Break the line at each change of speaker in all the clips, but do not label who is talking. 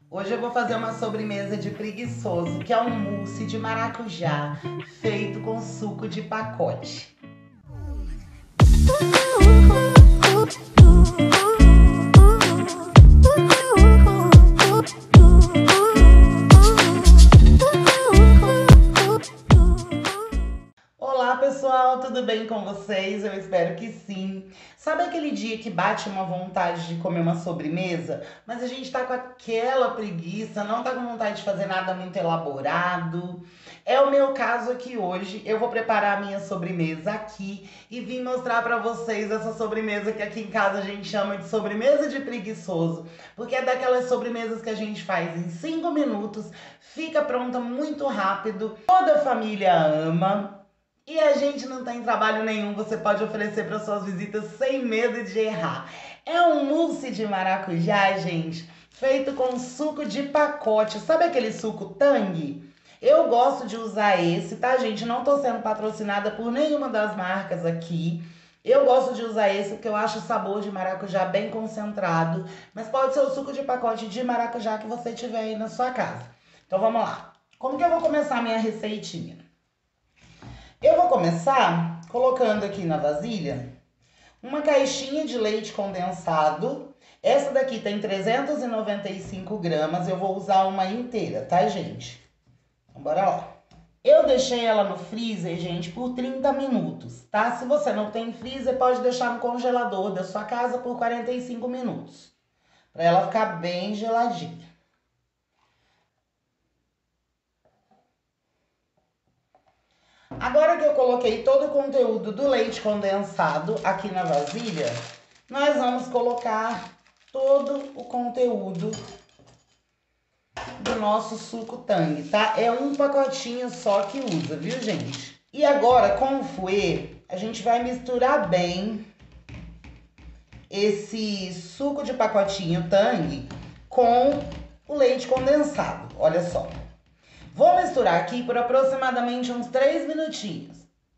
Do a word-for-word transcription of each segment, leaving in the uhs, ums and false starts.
Hoje eu vou fazer uma sobremesa de preguiçoso, que é um mousse de maracujá feito com suco de pacote. Olá pessoal, tudo bem com vocês? Eu espero que sim. Sabe aquele dia que bate uma vontade de comer uma sobremesa, mas a gente tá com aquela preguiça, não tá com vontade de fazer nada muito elaborado? É o meu caso aqui hoje. Eu vou preparar a minha sobremesa aqui e vim mostrar pra vocês essa sobremesa que aqui em casa a gente chama de sobremesa de preguiçoso, porque é daquelas sobremesas que a gente faz em cinco minutos, fica pronta muito rápido, toda a família ama. E a gente não tem trabalho nenhum, você pode oferecer para suas visitas sem medo de errar. É um mousse de maracujá, gente, feito com suco de pacote. Sabe aquele suco Tang? Eu gosto de usar esse, tá, gente? Não tô sendo patrocinada por nenhuma das marcas aqui. Eu gosto de usar esse porque eu acho o sabor de maracujá bem concentrado. Mas pode ser o suco de pacote de maracujá que você tiver aí na sua casa. Então vamos lá. Como que eu vou começar a minha receitinha? Eu vou começar colocando aqui na vasilha uma caixinha de leite condensado. Essa daqui tem trezentos e noventa e cinco gramas, eu vou usar uma inteira, tá, gente? Então, bora lá. Eu deixei ela no freezer, gente, por trinta minutos, tá? Se você não tem freezer, pode deixar no congelador da sua casa por quarenta e cinco minutos, pra ela ficar bem geladinha. Agora que eu coloquei todo o conteúdo do leite condensado aqui na vasilha, nós vamos colocar todo o conteúdo do nosso suco Tang, tá? É um pacotinho só que usa, viu, gente? E agora, com o fouet, a gente vai misturar bem esse suco de pacotinho Tang com o leite condensado, olha só. Vou misturar aqui por aproximadamente uns três minutinhos.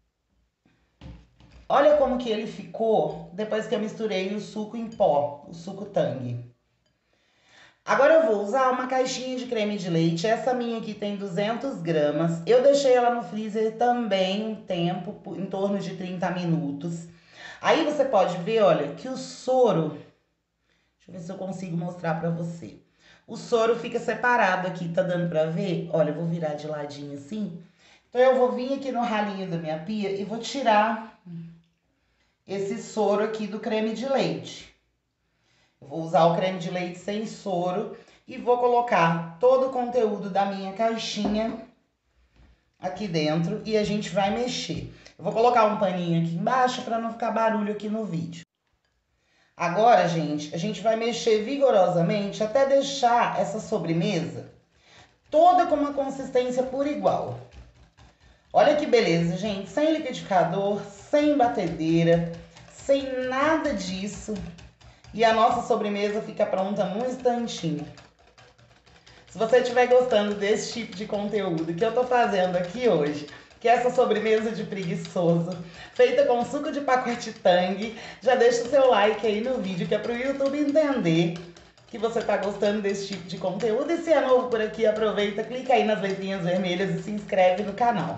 Olha como que ele ficou depois que eu misturei o suco em pó, o suco Tang. Agora eu vou usar uma caixinha de creme de leite. Essa minha aqui tem duzentas gramas. Eu deixei ela no freezer também um tempo, em torno de trinta minutos. Aí você pode ver, olha, que o soro... Deixa eu ver se eu consigo mostrar pra você. O soro fica separado aqui, tá dando pra ver? Olha, eu vou virar de ladinho assim. Então, eu vou vir aqui no ralinho da minha pia e vou tirar esse soro aqui do creme de leite. Eu vou usar o creme de leite sem soro e vou colocar todo o conteúdo da minha caixinha aqui dentro e a gente vai mexer. Eu vou colocar um paninho aqui embaixo pra não ficar barulho aqui no vídeo. Agora, gente, a gente vai mexer vigorosamente até deixar essa sobremesa toda com uma consistência por igual. Olha que beleza, gente, sem liquidificador, sem batedeira, sem nada disso. E a nossa sobremesa fica pronta num instantinho. Se você estiver gostando desse tipo de conteúdo que eu tô fazendo aqui hoje, que é essa sobremesa de preguiçoso, feita com suco de pacote Tang, já deixa o seu like aí no vídeo, que é pro YouTube entender que você tá gostando desse tipo de conteúdo. E se é novo por aqui, aproveita, clica aí nas letrinhas vermelhas e se inscreve no canal.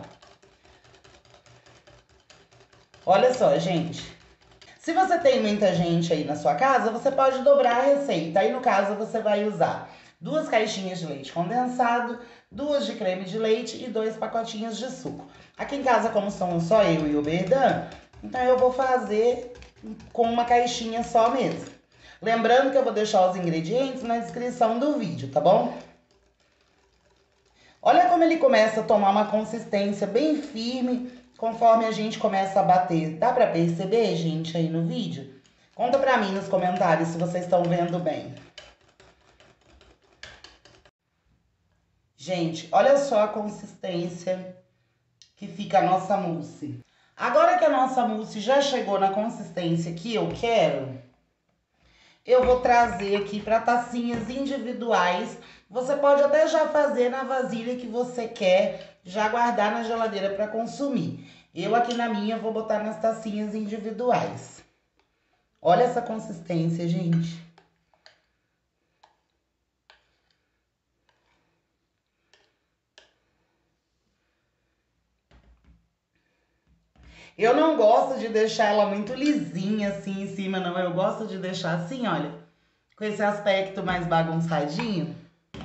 Olha só, gente. Se você tem muita gente aí na sua casa, você pode dobrar a receita. Aí, no caso, você vai usar duas caixinhas de leite condensado, duas de creme de leite e dois pacotinhos de suco. Aqui em casa, como somos só eu e o Berdan, então eu vou fazer com uma caixinha só mesmo. Lembrando que eu vou deixar os ingredientes na descrição do vídeo, tá bom? Olha como ele começa a tomar uma consistência bem firme conforme a gente começa a bater. Dá pra perceber, gente, aí no vídeo? Conta pra mim nos comentários se vocês estão vendo bem. Gente, olha só a consistência que fica a nossa mousse. Agora que a nossa mousse já chegou na consistência que eu quero, eu vou trazer aqui para tacinhas individuais. Você pode até já fazer na vasilha que você quer, já guardar na geladeira para consumir. Eu aqui na minha vou botar nas tacinhas individuais. Olha essa consistência, gente. Eu não gosto de deixar ela muito lisinha assim em cima, não. Eu gosto de deixar assim, olha, com esse aspecto mais bagunçadinho.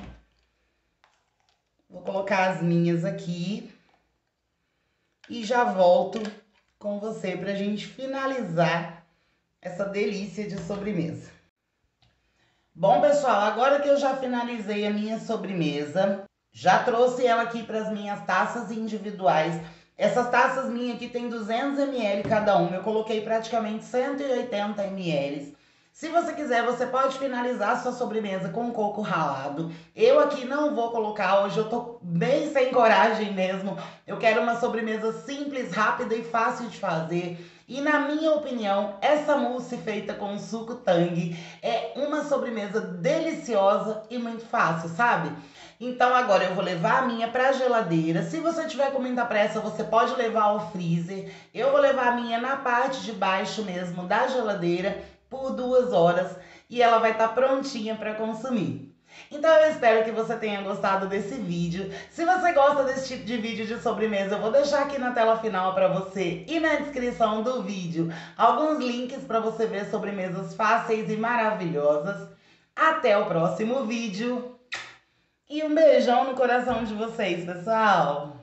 Vou colocar as minhas aqui e já volto com você pra gente finalizar essa delícia de sobremesa. Bom, pessoal, agora que eu já finalizei a minha sobremesa, já trouxe ela aqui para as minhas taças individuais. Essas taças minhas aqui tem duzentos mililitros cada uma, eu coloquei praticamente cento e oitenta mililitros. Se você quiser, você pode finalizar a sua sobremesa com coco ralado. Eu aqui não vou colocar, hoje eu tô bem sem coragem mesmo. Eu quero uma sobremesa simples, rápida e fácil de fazer. E na minha opinião, essa mousse feita com suco Tang é uma sobremesa deliciosa e muito fácil, sabe? Então agora eu vou levar a minha pra geladeira. Se você tiver com muita pressa, você pode levar ao freezer. Eu vou levar a minha na parte de baixo mesmo da geladeira por duas horas e ela vai estar prontinha para consumir. Então eu espero que você tenha gostado desse vídeo. Se você gosta desse tipo de vídeo de sobremesa, eu vou deixar aqui na tela final para você e na descrição do vídeo alguns links para você ver sobremesas fáceis e maravilhosas. Até o próximo vídeo e um beijão no coração de vocês, pessoal!